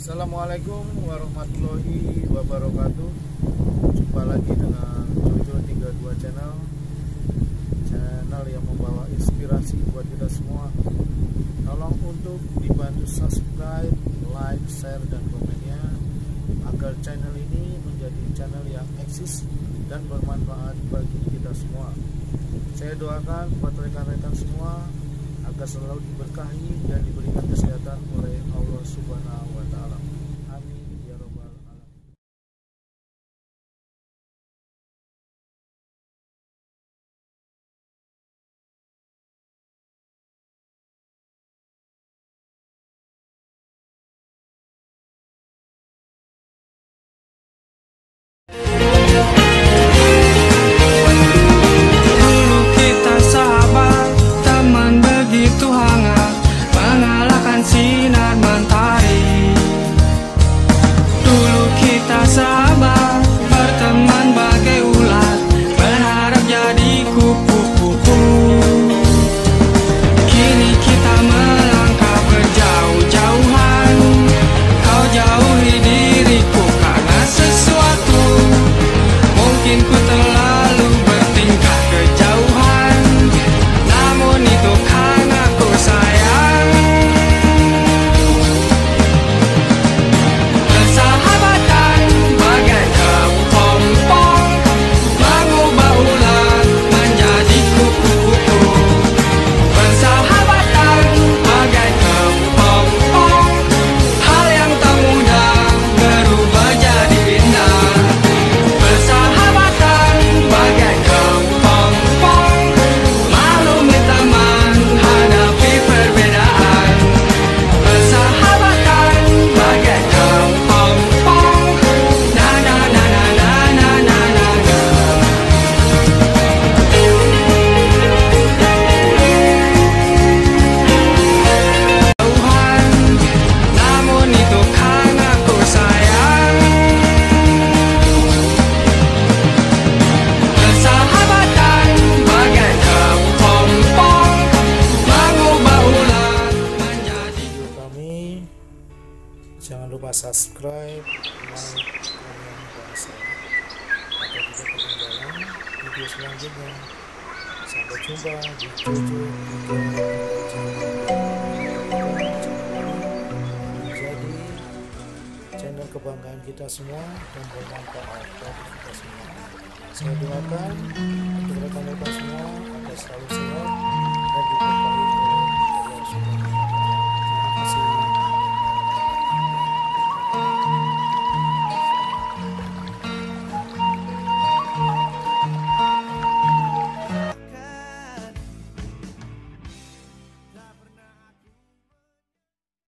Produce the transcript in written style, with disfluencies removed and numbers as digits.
Assalamualaikum warahmatullahi wabarakatuh. Jumpa lagi dengan Jojo 32 channel yang membawa inspirasi buat kita semua. Tolong untuk dibantu subscribe, like, share, dan komennya agar channel ini menjadi channel yang eksis dan bermanfaat bagi kita semua. Saya doakan buat rekan-rekan semua agar selalu diberkahi dan diberikan kesehatan oleh Allah Subhanahu wa Ta'ala. Amin ya Rabbal alamin. Dulu kita sahabat, teman begitu hangat, mengalahkan sinar mentari. Dulu kita sahabat, berteman bagai ulat, berharap jadi kupu-kupu. Kini kita melangkah berjauh-jauhan, kau jauhi diriku karena sesuatu. Mungkin ku terlalu bertingkah kejauhan, namun itu karena ku sayang. Persahabatan bagai kepompong, mengubah ulat menjadi kupu-kupu. Persahabatan bagai kepompong, hal yang tak mudah berubah jadi indah. Persahabatan bagai kepompong, maklumi teman, hadapi perbedaan. Persahabatan bagai kepompong, na na na na na na na na na. Jauhan, namun itu karena ku sayang. Persahabatan bagai kepompong, mengubah ulat menjadi. Video kami, jangan lupa subscribe, like, komen, dan share agar tidak ketinggalan video selanjutnya. Sampai jumpa di Jojo 32 channel. Menjadi channel kebanggaan kita semua dan bermanfaat bagi kita semua. Saya doakan untuk rekan-rekan semua agar selalu sehat dan diberkahi